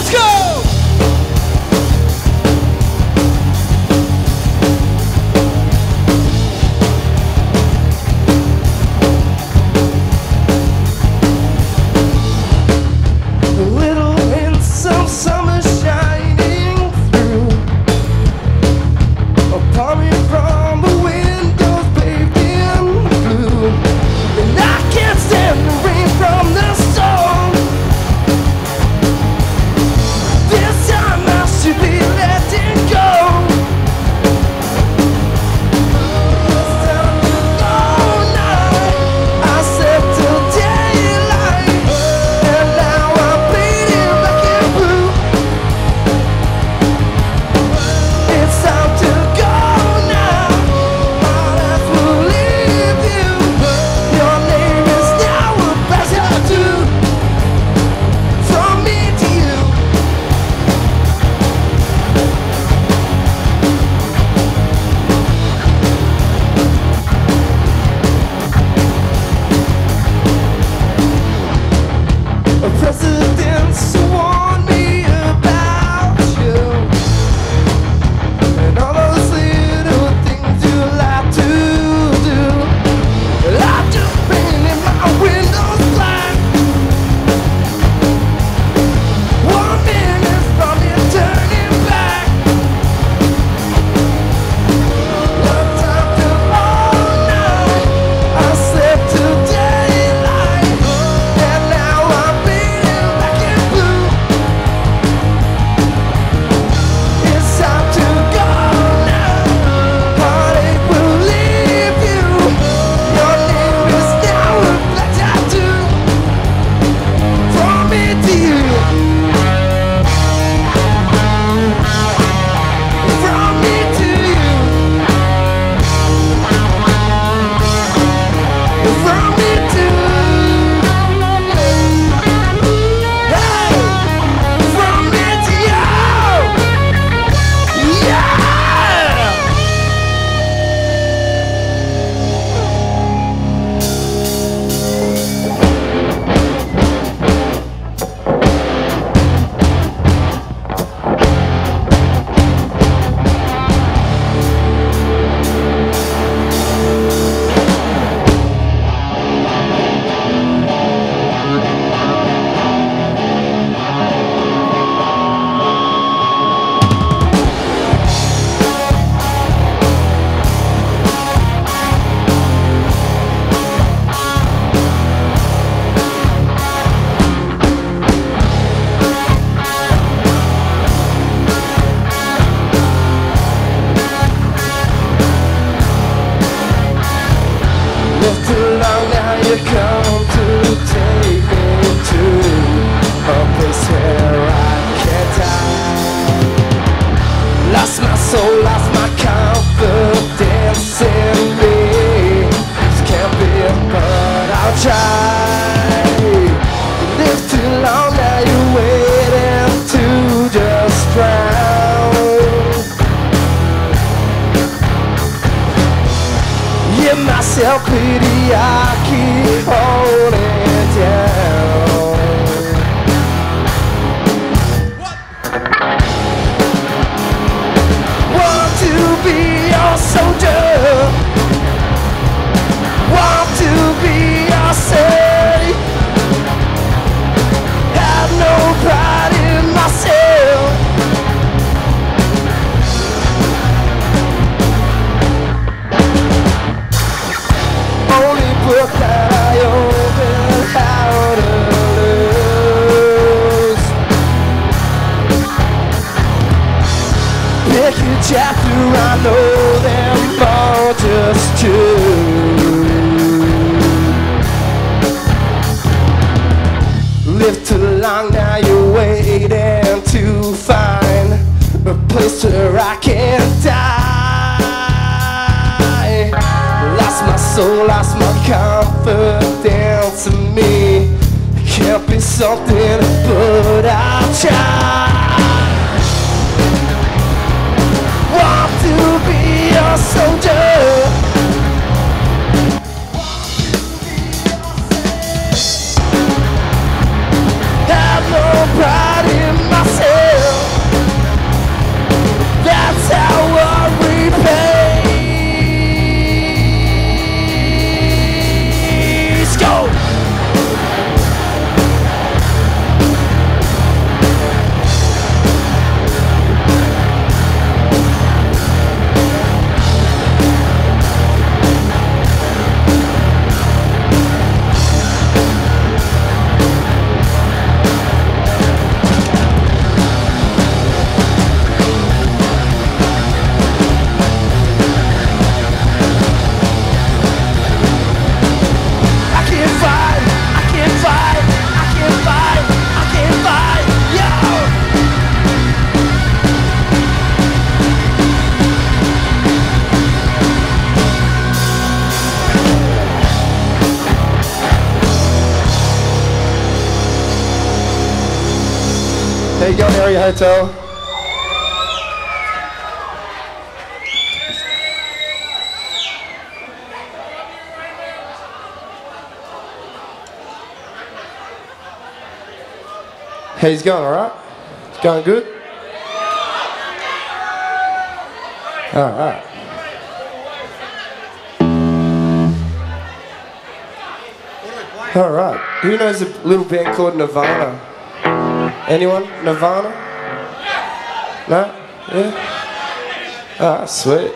Let's go! Little hints of summer shining through, upon me from the windows paved in blue. And I can't stand the rain from the storm. This time I should be letting go. It's time to go now. I said till daylight, and now I'm bleeding black and blue. It's time to go now. My life will leave you. Your name is now a pleasure to, from me to you. A president's warned me about you, and all those little things you like to do. I've just painted my windows black. 1 minute from you turning back. No time to all night. I slept till daylight, and now I'm bleeding black and blue. It's time to go now. Heartache will leave you. Your name is now a black tattoo, from me to you. From me to you. From me to Hey, from me to you. Yeah. Left too long now, you come to take me to a place where I can't die. Lost my soul, lost my confidence in me. This can't be, but I'll try. Lived too long now, you're waiting to just drown. Give myself pity, I keep holding down. Want to be your soldier, want to be your saint. Have no pride in myself. Only book that I open, how to lose. Pick a chapter, I know them all just true. Live too long, now you're waiting to find a place where I can die. Lost my soul, lost my confidence in me. Can't be something, but I'll try. Want to be a soldier, have no pride in myself. There you go, area hotel. Hey, he's going all right? He's going good? All right. All right. Who knows a little band called Nirvana? Anyone? Nirvana? No? Yeah? Ah, sweet.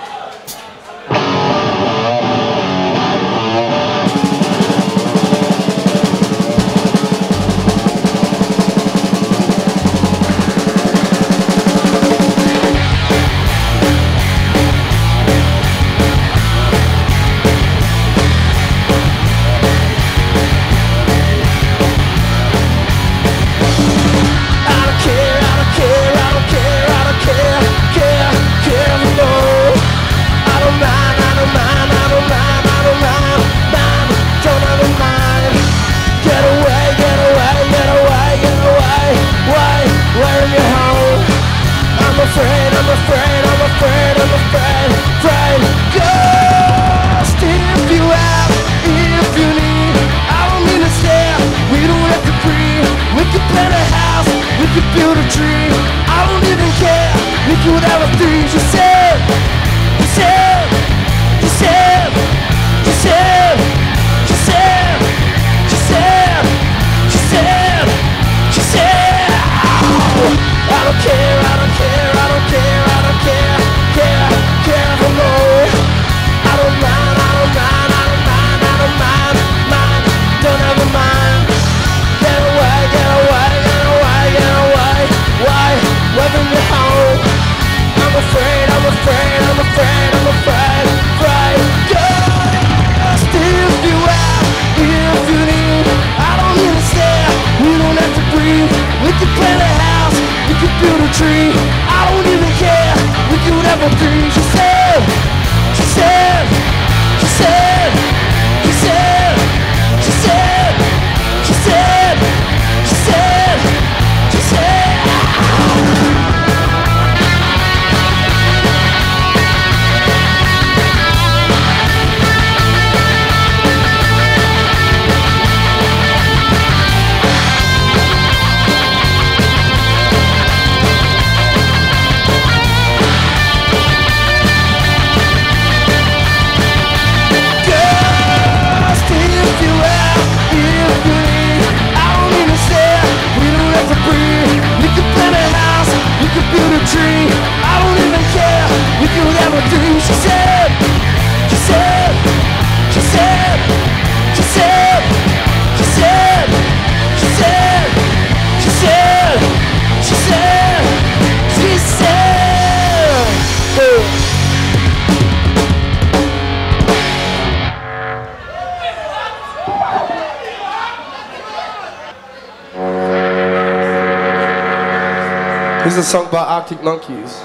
This is a song by Arctic Monkeys.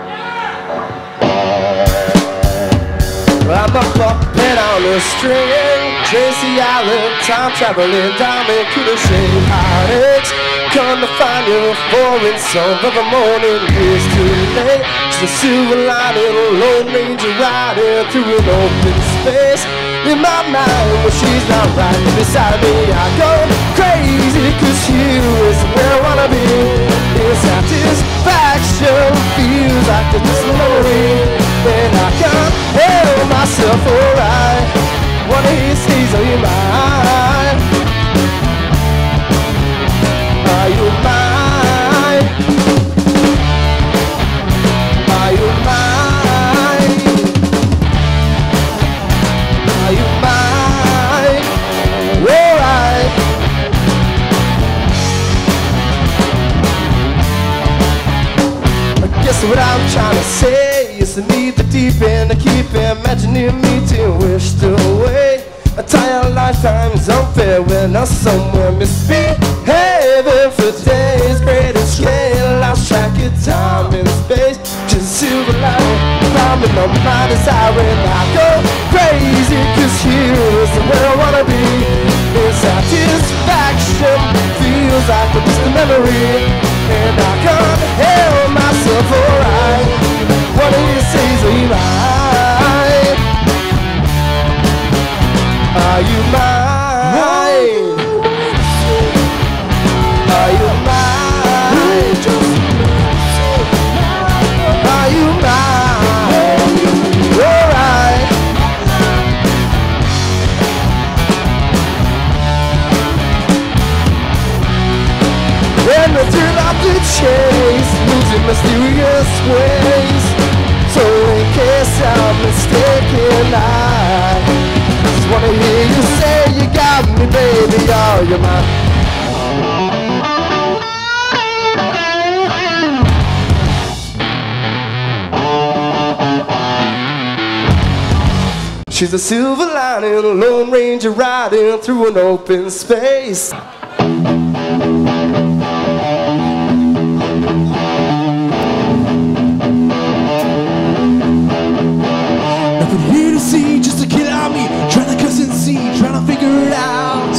I'm a puppet on a string, Tracy Island, time traveling diamond, couldn't shake heartaches. Come to find you foreign song of the morning is too late. Just a silver lining, a lone ranger riding through an open space. In my mind, when she's not right beside me, I go crazy, cause you is where I wanna be. This satisfaction feels like a distant memory, and I can't hold myself alright. One of these days, are you mine? Are you mine? Are you mine? Are you mine? Alright. I guess what I'm trying to say is to need the deep end to keep imagining me to wish away. A entire lifetime is unfair when I'm somewhere misbehaving for days. Great escape, lost track of time and space. Just silver light, climbing on my desire, and I go crazy, cause here's where I wanna be. This satisfaction feels like a distant memory, and I can't help myself alright. One of these days we might. Are you mine? Are you mine? Are you mine? Alright. And the thrill of the chase, losing mysterious ways. So in case I'm mistaken, I just wanna hear you say you got me, baby. Oh, you're mine. She's a silver lining, a lone ranger riding through an open space. Nothing here to see, just a kid on me, trying to cuss and see, trying to figure it out.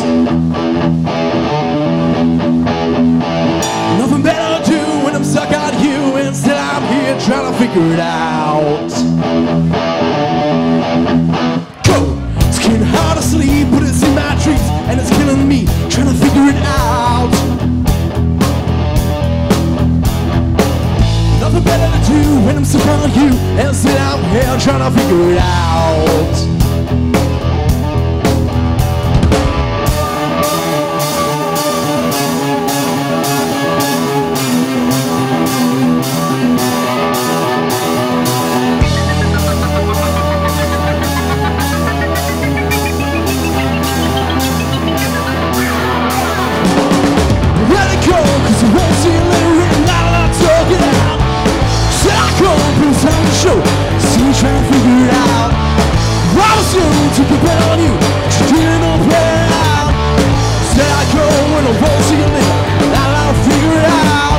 Nothing better to do when I'm stuck on you, and still I'm here trying to figure it out. It's getting hard to sleep, but it's in my dreams, and it's killing me, trying to figure it out. Nothing better to do when I'm stuck on you, and still I'm here trying to figure it out. Trying to figure it out. I was young, took a bet on you, but you didn't know play it out. Said I go when I won't see you later. Now I'll figure it out.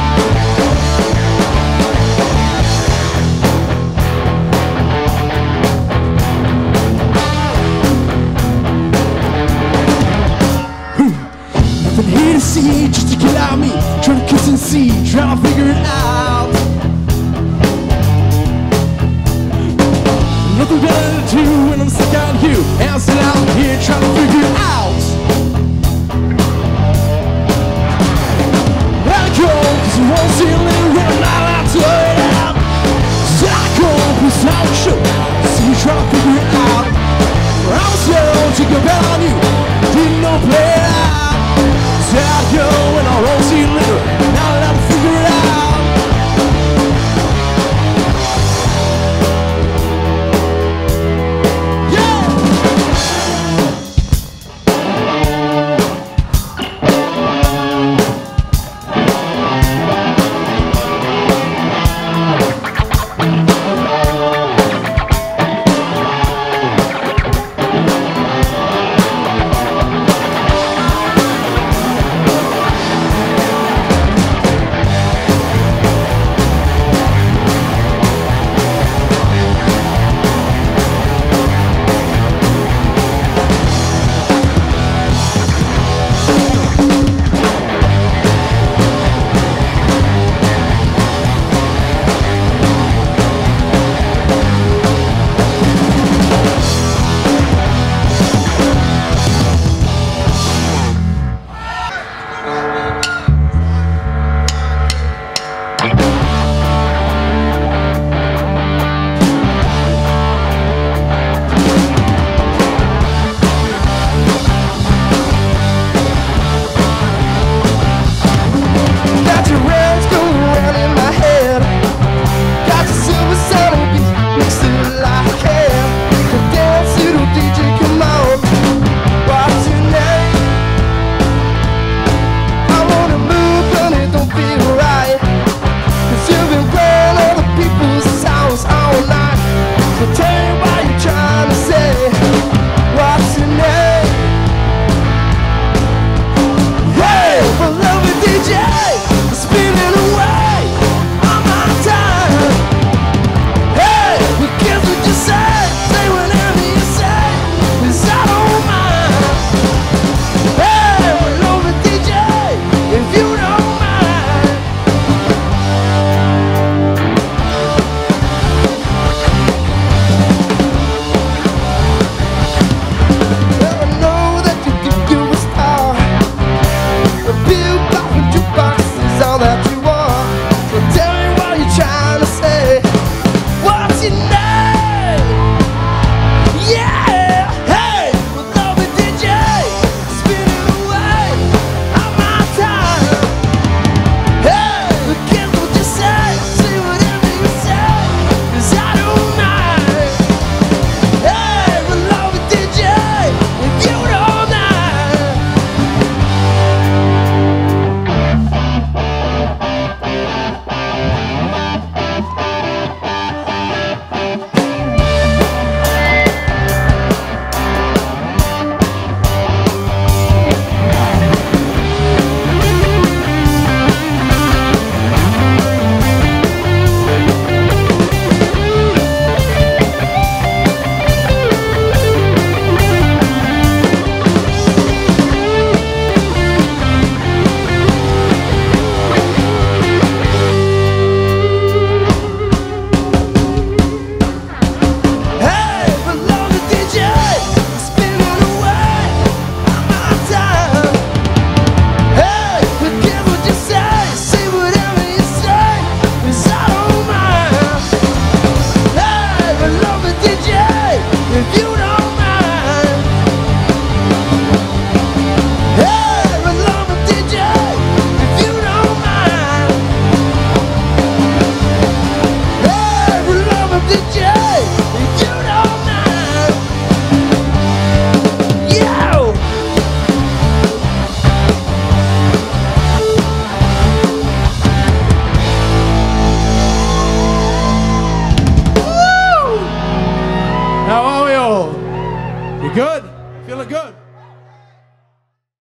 Nothing here to see, just to get out me, trying to kiss and see, trying to figure it out. Nothing better to do when I'm stuck on you, and I'm still out here trying to figure it out. Let it go, cause you won't see a little when I'm not allowed to let it out. Said I go, please not show, see you trying to figure it out. I was young, took a bet on you, didn't know play it out. Said I go, and I won't see you later, now that I'm figure it out. good? Feeling good?